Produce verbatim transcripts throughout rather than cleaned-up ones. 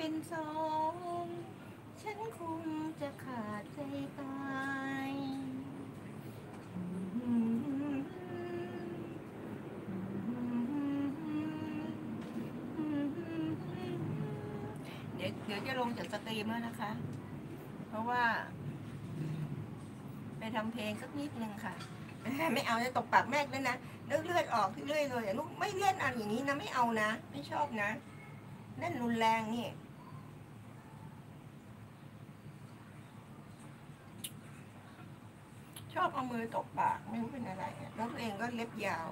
เป็นสองฉันคงจะขาดใจตายเดี๋ยวเดี๋ยวจะลงจากสตรีมแล้วนะคะเพราะว่าไปทำเพลงสักนิดนึงค่ะไม่เอาจะตบปากแม่เลยนะเลือดเลือดออกเรื่อยเลยลูกไม่เลื่อนอะไรอย่างนี้นะไม่เอานะไม่ชอบนะนั่นรุนแรงนี่ชอบเอามือตบปากไม่รู้เป็นอะไรแล้วตัวเองก็เล็บยาว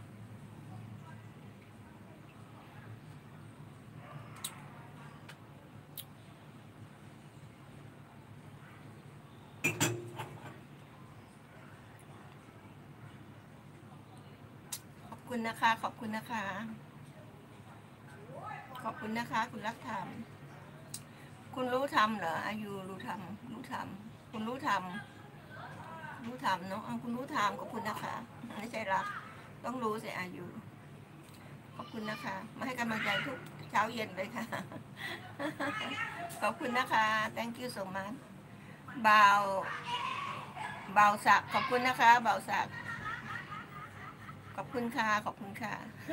ขอบคุณนะคะขอบคุณนะคะขอบคุณนะคะคุณรักธรรมคุณรู้ธรรมเหรออายุรู้ธรรมรู้ธรรมคุณรู้ธรรมรู้ธรรมเนาะคุณรู้ธรรมขอบคุณนะคะไม่ใช่รักต้องรู้สิอายุขอบคุณนะคะมาให้กำลังใจทุกเช้าเย็นเลยค่ะขอบคุณนะคะ thank you so much เบาเบาสักขอบคุณนะคะเบาสักขอบคุณค่ะขอบคุณค่ะ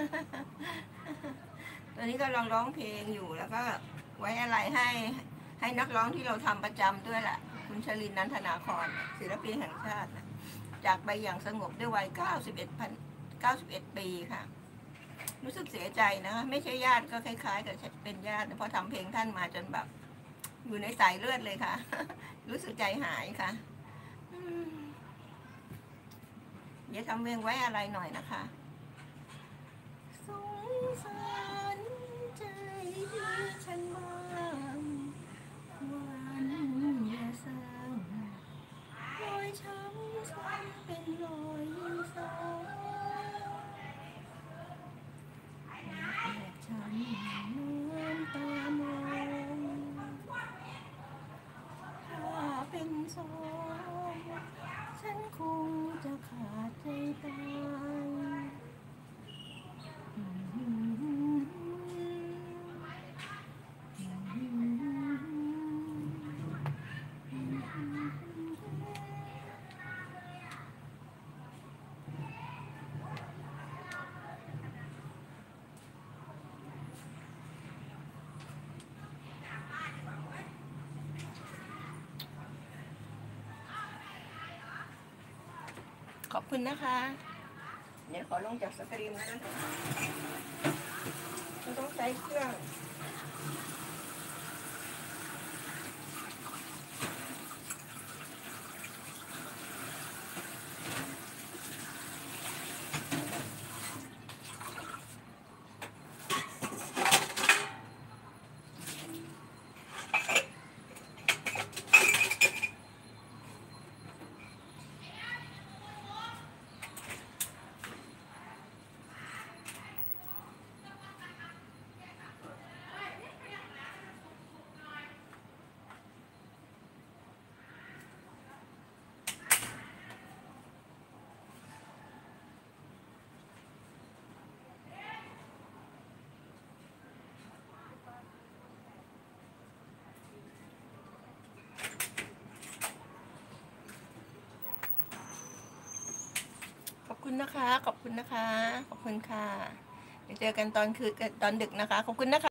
ตอนนี้ก็ลองร้องเพลงอยู่แล้วก็ไว้อะไรให้ให้นักร้องที่เราทำประจำด้วยแหละคุณชลิน นันทนาครศิลปินแห่งชาติจากไปอย่างสงบด้วยวัยเก้าสิบเอ็ดพันเก้าสิบเอ็ดปีค่ะรู้สึกเสียใจนะคะไม่ใช่ญาติก็คล้ายๆกับเป็นญาติเพราะทำเพลงท่านมาจนแบบอยู่ในสายเลือดเลยค่ะรู้สึกใจหายค่ะเดี๋ยวทำเพลงไว้อะไรหน่อยนะคะสงสารใจฉันบ้างวันอย่าสร้างรอยช้ำซ้ำเป็นรอยซ้ำแต่ฉันน้ำตามองถ้าเป็นสองฉันคงจะขาดใจตายขอบคุณนะคะเดี๋ยวขอลงจากสตรีมแล้วนะคะมันต้องใช้เครื่องขอบคุณนะคะขอบคุณนะคะขอบคุณค่ะเดี๋ยวเจอกันตอนคืนตอนดึกนะคะขอบคุณนะคะ